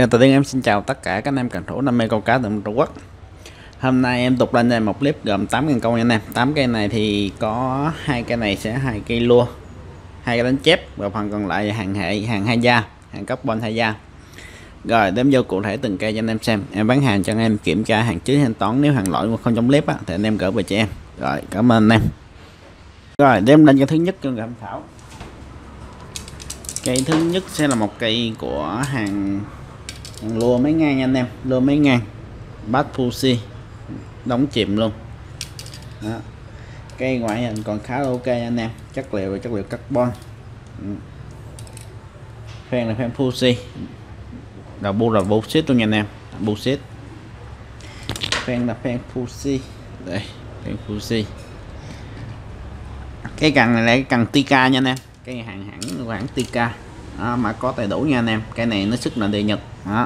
Đầu tiên em xin chào tất cả các anh em cần thủ đam mê câu cá tại Trung Quốc. Hôm nay em tục lên đây một clip gồm 8 con câu nha anh em. 8 cây này thì có 2 cây này sẽ 2 cây lua, 2 cây đánh chép và phần còn lại hàng hệ, hàng 2 da, hàng carbon 2 da. Rồi đếm vô cụ thể từng cây cho anh em xem. Em bán hàng cho anh em kiểm tra hàng chứa thanh toán, nếu hàng lỗi mà không trong clip á thì anh em gửi về cho em. Rồi cảm ơn anh em. Rồi đếm lên cái thứ nhất cho tham khảo. Cây thứ nhất sẽ là một cây của hàng lua mấy ngang nha anh em, lua mấy ngang Bass Fuji đóng chìm luôn đó. Cây ngoại hình còn khá là ok anh em, chất liệu carbon. Phen là phen Fuji, đầu bu là bullshit luôn nha anh em, bullshit. Phen là phen Fuji, đây phen Fuji. Cái cần này là cái cần Tika nha anh em, cái hãng Tika đó, mà có đầy đủ nha anh em. Cái này nó sức là đề Nhật đó.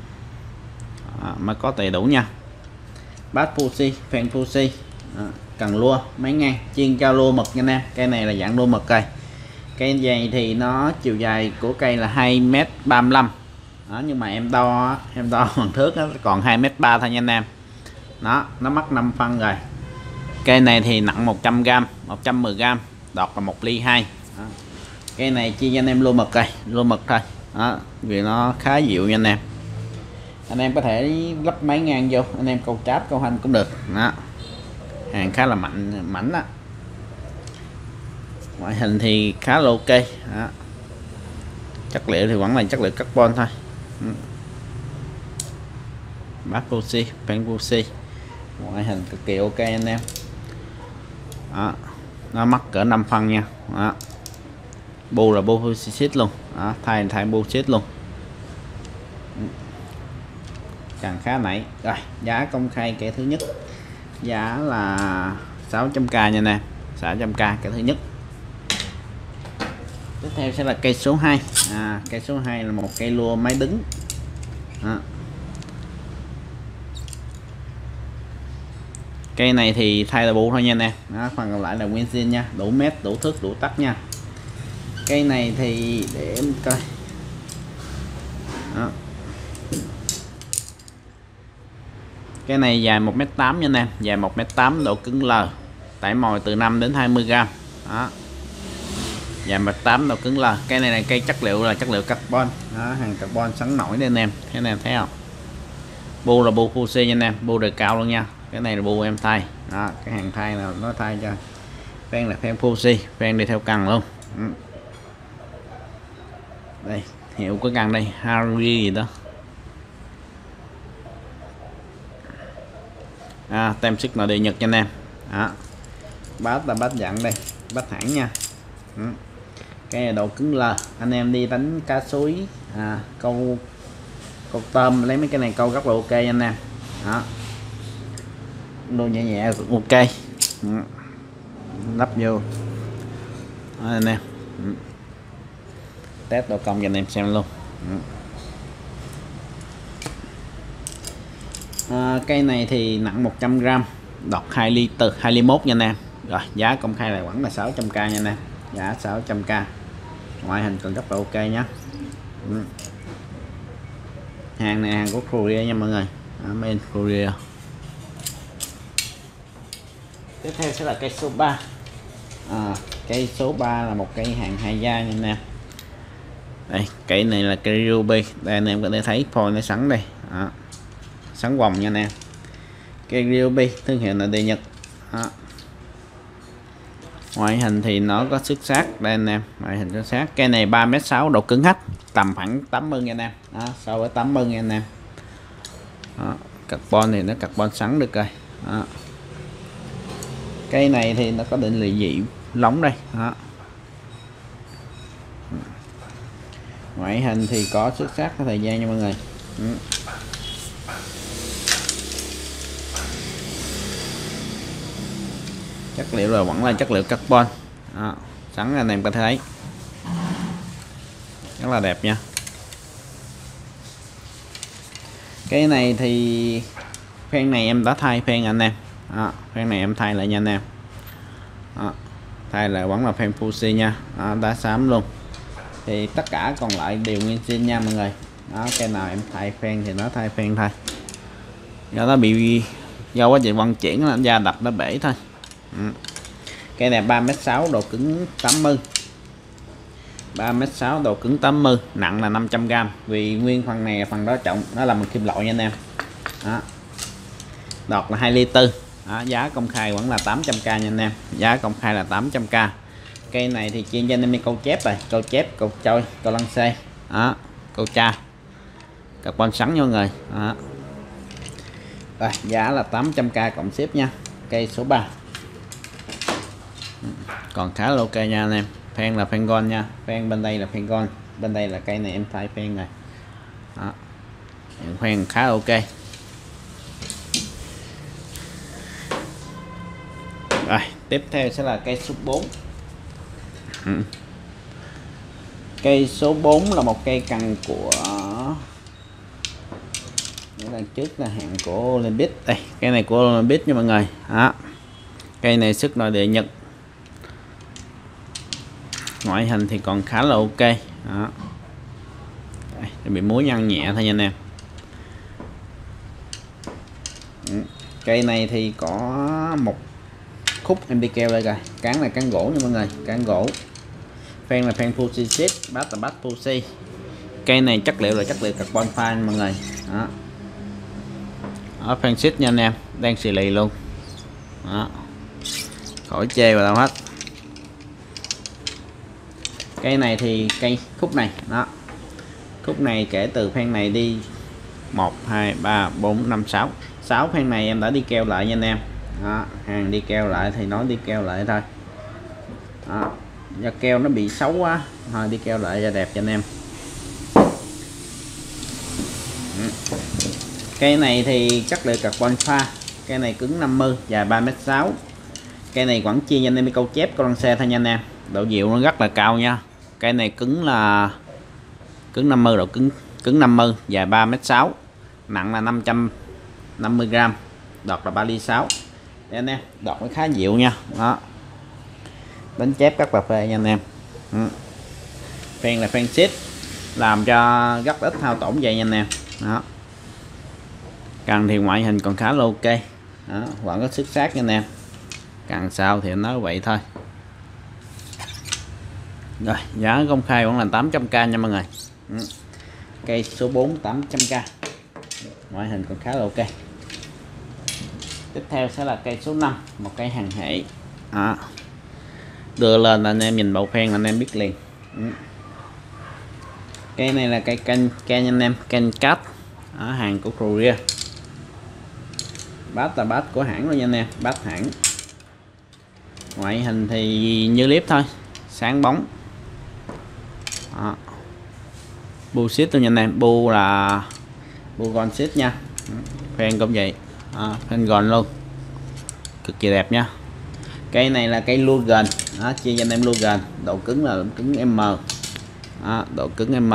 Mà có đầy đủ nha. Bass Fuji, phen Fuji, cần lua mấy ngang, chuyên cao lua mực nha anh em. Cây này là dạng lua mực cây. Cây dày thì nó chiều dài của cây là 2m35 đó, nhưng mà em đo bằng thước đó, còn 2m3 thôi nha anh em. Đó, nó mắc 5 phân rồi. Cây này thì nặng 100g, 110g, đọt là 1 ly 2. Đó. Cây này chia cho anh em lua mực rồi, lua mực thôi. Đó, vì nó khá dịu nha anh em. Anh em có thể lắp máy ngang vô, anh em câu cháp câu hành cũng được đó. Hàng khá là mảnh đó. Ngoại hình thì khá là ok đó. Chất liệu thì vẫn là chất liệu carbon thôi. Bass Fuji, phen Fuji, ngoại hình cực kỳ ok anh em đó. Nó mắc cỡ 5 phân nha đó. Bu là bu Fuji luôn đó, thay bullshit luôn. Càng khá nãy. Rồi giá công khai cây thứ nhất giá là 600k nha nè, 600k cây thứ nhất. Tiếp theo sẽ là cây số 2. Cây số 2 là một cây lua máy đứng đó. Cây này thì thay là bu thôi nha nè, phần còn lại là nguyên zin nha, đủ mét, đủ thước, đủ tắc nha. Cây này thì để em coi đó. Cái này dài 1m8 nha anh em, dài 1m8, độ cứng L, tải mồi từ 5 đến 20g đó. Dài 1m8, độ cứng L. Cây này là cây chất liệu là chất liệu carbon đó, hàng carbon sắn nổi đây anh em, cái anh em thấy không? Bu là bu Fuji nha anh em, bu đời cao luôn nha. Cái này là bu em thay đó, cái hàng thay nào nó thay cho. Phen là phen Fuji, phen đi theo cần luôn. Đây hiệu của cần đây, Harry gì đó. Tem sức là đề Nhật cho anh em đó. Bát là bát dạng đây, bát hãng nha. Cái này độ cứng L, anh em đi đánh cá suối, câu tôm lấy mấy cái này câu rất là ok anh em đó. Đồ nhẹ nhẹ ok. Lắp vô đó, anh em test độ cong cho anh em xem luôn. Cây này thì nặng 100g, đọt 2 ly từ 2 ly 1 nha anh em. Rồi giá công khai là vẫn là 600k nha anh em, giá 600k. Ngoại hình còn rất là ok nhé. Hàng này hàng của Korea nha mọi người, made in Korea. Tiếp theo sẽ là cây số 3. Cây số 3 là một cây hàng 2 da nha anh em. Đây cây này là cây ruby, đây anh em có thể thấy phôi nó sẵn đây đó. Sắn vòng nha anh em. Cây ruby thương hiệu là đề Nhật đó. Ngoại hình thì nó có xuất sắc đây anh em, ngoại hình xuất sắc. Cây này 3m6, độ cứng H tầm khoảng 80 nha anh em đó, so với 80 nha anh em đó. Carbon thì nó carbon sắn được rồi đó. Cây này thì nó có định vị dị lóng đây đó. Ngoại hình thì có xuất sắc cái thời gian nha mọi người. Chất liệu là vẫn là chất liệu carbon đó. Sẵn anh em có thể thấy rất là đẹp nha. Cái này thì phen này em đã thay phen anh em đó. Phen này em thay lại nha anh em đó. Thay lại vẫn là phen Fuji nha đó, đá xám luôn. Thì tất cả còn lại đều nguyên zin nha mọi người. đó. Cây nào em thay phen thì nó thay phen thôi, do nó bị do quá trình vận chuyển là da đập nó bể thôi. Cây này 3m6 độ cứng 80, 3m6 độ cứng 80, nặng là 500g, vì nguyên phần này phần đó trọng, nó là bằng kim loại nha anh em. Đó. Đọt là 2 ly tư. Đó, giá công khai vẫn là 800k nha anh em, giá công khai là 800k. Cây này thì chuyên cho anh em đi câu chép rồi, câu chép, câu trôi, câu lăng xê, đó, câu tra, carbon sắn nha mọi người. Đó. Rồi, giá là 800k cộng ship nha. Cây số 3 còn khá là ok nha anh em. Phen là phen gold nha, phen bên đây là phen gold, bên đây là cây này em thay phen rồi. Đó. Phen khá là ok. Rồi tiếp theo sẽ là cây số 4. Cây số 4 là một cây cần của lần trước là hàng của Olympic. Đây, cây này của Olympic nha mọi người. Đó. Cây này xuất nội địa Nhật, ngoại hình thì còn khá là ok. Đó. Đây, bị muối nhăn nhẹ thôi nha anh em. Cây này thì có một khúc em đi keo đây rồi, cán là cán gỗ nha mọi người, cán gỗ. Phen là phen Fuji sheet, bát là bát Fuji. Cây này chất liệu là chất liệu carbon fiber mọi người. Đó. Ở phen sheet nha anh em, đang xì lì luôn. Đó. Khỏi chê vào đâu hết. Cây này thì cây khúc này đó, khúc này kể từ phen này đi 1 2 3 4 5 6 6 phen này em đã đi keo lại nha anh em. Đó, hàng đi keo lại thì nó đi keo lại thôi. Đó, do keo nó bị xấu quá thôi đi keo lại cho đẹp cho anh em. Cây này thì chất liệu carbon pha, cây này cứng 50, dài 3m6. Cây này vẫn chia cho anh em đi câu chép, câu lăng xe thôi nha anh em. Độ dịu nó rất là cao nha. Cây này cứng là cứng 50, độ cứng 50, dài 3m6, nặng là 550g, đọt là 3 ly 6. Để anh em, đọt nó khá dịu nha. Đó. Đánh chép các cà phê nha anh em. Phen là phen sheet, làm cho rất ít hao tổn vậy nha anh em. Đó. Cần thì ngoại hình còn khá là ok. Đó, vẫn có xuất sắc nha anh em. Cần sao thì nói vậy thôi. Rồi, giá công khai vẫn là 800k nha mọi người. Cây số 4 800k. Ngoại hình còn khá là ok. Tiếp theo sẽ là cây số 5, một cây hàng hệ. Đó. Đưa lên anh em nhìn bộ phen anh em biết liền. Cây này là cây canh anh em, canh cát ở hàng của Korea. Bát là bát của hãng luôn nha anh em, bát hãng. Ngoại hình thì như clip thôi, sáng bóng. Đó. Bu sheet luôn nha anh em, bu là bu gold sheet nha. Phen cũng vậy. Phen gold luôn, cực kỳ đẹp nha. Cây này là cây Lugen. Đó, chia cho anh em Lugen, độ cứng là cứng M. Đó, độ cứng M.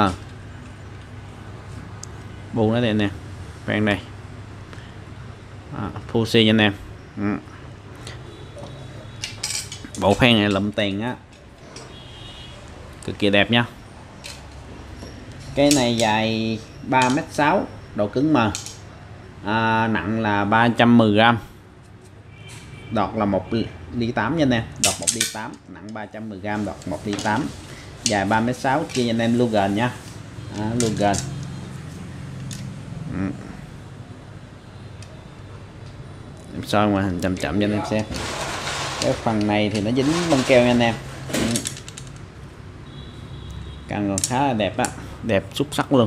Bu nó đây nè, phen đây. Fuji nha anh em. Bộ phen này lụm tiền á, cực kỳ đẹp nha. Cái này dài 3m6, độ cứng M, nặng là 310g, đọt là 1 ly 8 nha anh em, đọt 1 ly 8, nặng 310g, đọt 1 ly 8, dài 3m6, chia anh em Lugen nha. Lugen. Em soi ngoại hình chậm chậm cho anh em xem. Cái phần này thì nó dính băng keo nha anh em. Càng còn khá là đẹp á, đẹp xuất sắc luôn.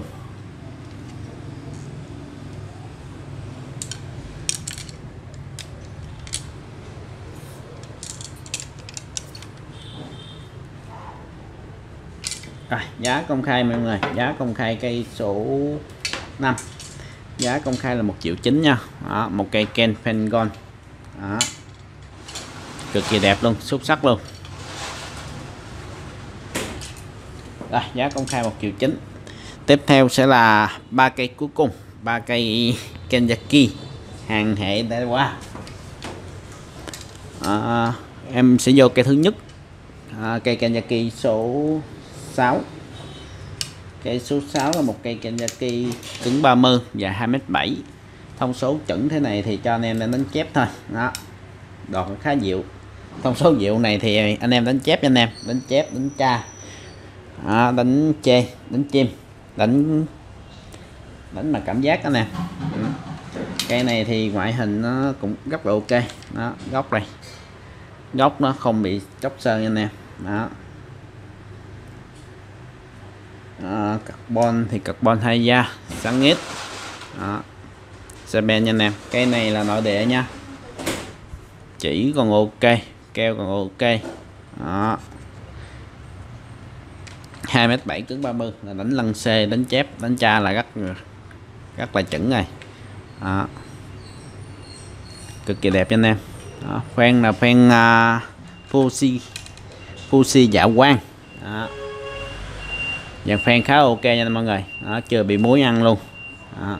Rồi, giá công khai mọi người, giá công khai cây số 5. Giá công khai là 1,9 triệu nha. Đó, một cây Ken Phen Gold. Đó. Cực kỳ đẹp luôn, xuất sắc luôn. Rồi, giá công khai 1,9 triệu. Tiếp theo sẽ là 3 cây cuối cùng, 3 cây Kenzaki hàng hệ đã qua. Em sẽ vô cây thứ nhất, cây Kenzaki số 6. Cây số 6 là một cây Kenzaki cứng 30 dài 2m7. Thông số chuẩn thế này thì cho anh em đánh chép thôi. Đó, đọt khá dịu. Thông số dịu này thì anh em đánh chép cho anh em, đánh chép, đánh tra, đánh chê, đánh chim, đánh mà cảm giác đó nè. Cây này thì ngoại hình nó cũng rất là ok. Đó, góc đây, góc nó không bị chóc sơn anh em. Đó. Carbon thì carbon 2 da, sáng ít. Xe ben nha anh em. Cây này là nội địa nha, chỉ còn ok, keo còn ok. Đó. 2m7 cứng 30 là đánh lăng xê, đánh chép, đánh tra là rất là chuẩn rồi. Đó. Cực kỳ đẹp cho anh em. Đó. Khoen là khoen Fuji dạ quang. Đó. Dàn khoen khá ok nha mọi người. Đó, chưa bị muối ăn luôn. Đó.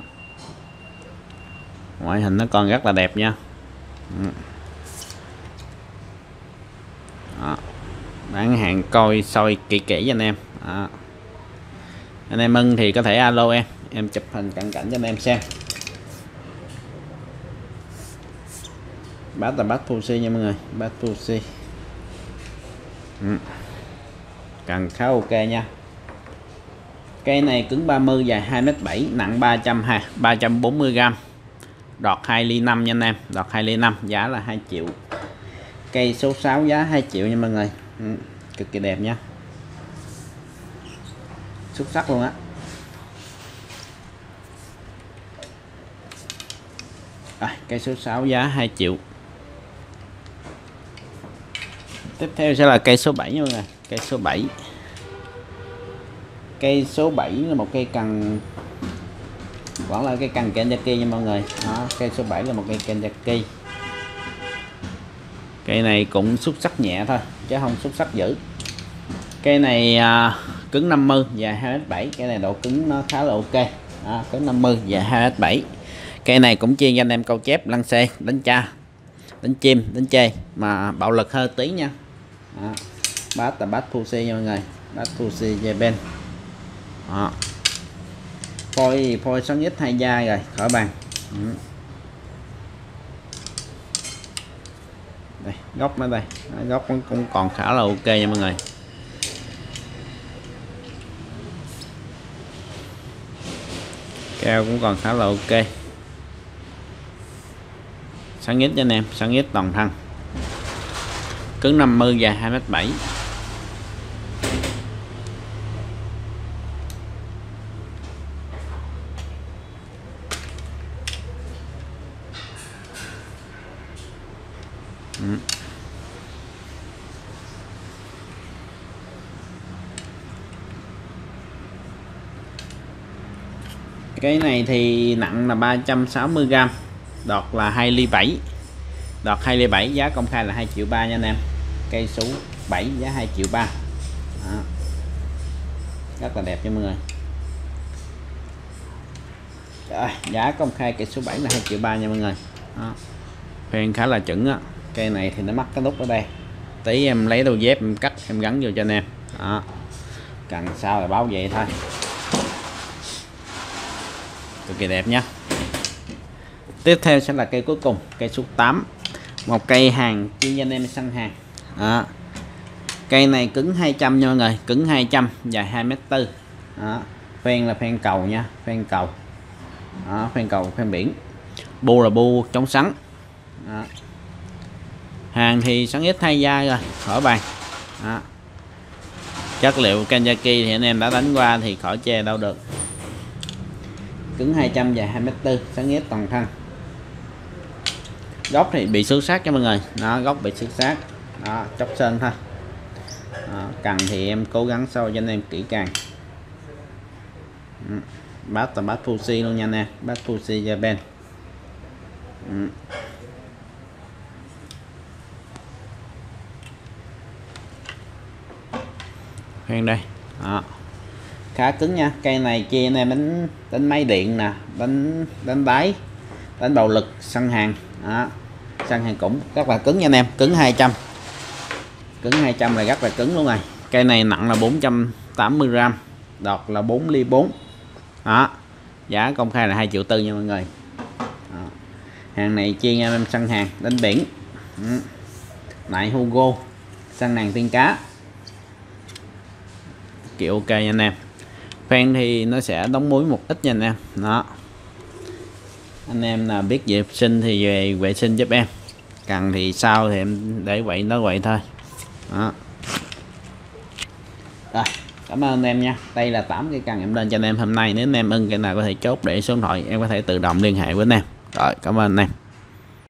Ngoại hình nó còn rất là đẹp nha. Đó. Bán hàng coi soi kỹ cho anh em. Đó. Anh em ưng thì có thể alo em chụp hình cận cảnh cho anh em xem. Bát là bát Fuji nha mọi người, bát Fuji. Cần khá ok nha. Cây này cứng 30 dài 2m7, nặng 340g, đọt 2 ly 5 nha anh em, đọt 2 ly 5, giá là 2 triệu. Cây số 6 giá 2 triệu nha mọi người. Cực kỳ đẹp nha, xuất sắc luôn á. Cây số 6 giá 2 triệu. Tiếp theo sẽ là cây số 7 nha mọi người. Cây số 7. Cây số 7 là một cây cần, vẫn là cây cần Kenzaki nha mọi người. Đó, cây số 7 là một cây Kenzaki. Cây này cũng xuất sắc nhẹ thôi chứ không xuất sắc dữ. Cây này cứng 50 dài 2m7. Cây này độ cứng nó khá là ok. Đó, cứng 50 dài 2m7. Cây này cũng chuyên cho anh em câu chép, lăng xê, đánh tra, đánh chim, đánh chê mà bạo lực hơi tí nha. Đó. Bát là bát Fuji nha mọi người, bát Fuji Japan. Đó. Phôi xoắn ít 2 da rồi, khỏi bàn. Đây, góc nó đây. Góc nó cũng còn khá là ok nha mọi người. Keo cũng còn khá là ok. Sáng ít cho anh em, sáng ít toàn thân. Cứng 50 dài 2m7. Cái này thì nặng là 360g, đọt là 2 ly 7, đọt 2 ly 7, giá công khai là 2 triệu 3 nha anh em. Cây số 7 giá 2 triệu 3. Đó. Rất là đẹp cho mọi người. Rồi, giá công khai cây số 7 là 2 triệu 3 nha mọi người. Đó. Khoen khá là chuẩn á. Cây này thì nó mắc cái nút ở đây, tí em lấy đôi dép em cắt em gắn vô cho anh em. Đó. Cần sao là báo vậy thôi. Cực kỳ đẹp nhé. Tiếp theo sẽ là cây cuối cùng, cây số 8, một cây hàng chuyên cho anh em săn hàng. Đó. Cây này cứng 200 nha mọi người, cứng 200, dài 2m4. Đó. Phen là phen cầu nha, phen cầu. Đó, phen cầu, phen biển. Bu là bu chống sắn. Đó. Hàng thì sắn ít 2 da rồi, khỏi bàn. Đó. Chất liệu Kenzaki thì anh em đã đánh qua thì khỏi chê đâu được. Cứng 200 dài 2m4, sáng nhất toàn thân. Góc thì bị xước sát cho mọi người. Đó, góc bị xước sát. Đó, chóc sơn thôi. Đó, cần thì em cố gắng sâu cho anh em kỹ càng. Bát là bát Fuji luôn nha nè, bát Fuji Japan. Khoan đây. Đó. Khá cứng nha. Cây này chia anh em đánh máy điện nè, đánh đáy, đánh bạo lực, săn hàng. Đó. Săn hàng cũng rất là cứng nha anh em, cứng 200. Cứng 200 là rất là cứng luôn rồi. Cây này nặng là 480g, đọt là 4 ly 4 đó, giá công khai là 2,4 triệu nha mọi người. Đó. Hàng này chuyên em săn hàng đánh biển. Lại Hugo săn nàng tiên cá kiểu ok nha anh em. Fan thì nó sẽ đóng muối một ít nha anh em. Đó, anh em là biết vệ sinh thì về vệ sinh giúp em, cần thì sau thì em để vậy nó vậy thôi. Đó. Rồi, cảm ơn anh em nha. Đây là 8 cái cần em lên cho anh em hôm nay. Nếu anh em ưng cái nào có thể chốt để số điện thoại, em có thể tự động liên hệ với anh em. Rồi, cảm ơn anh em.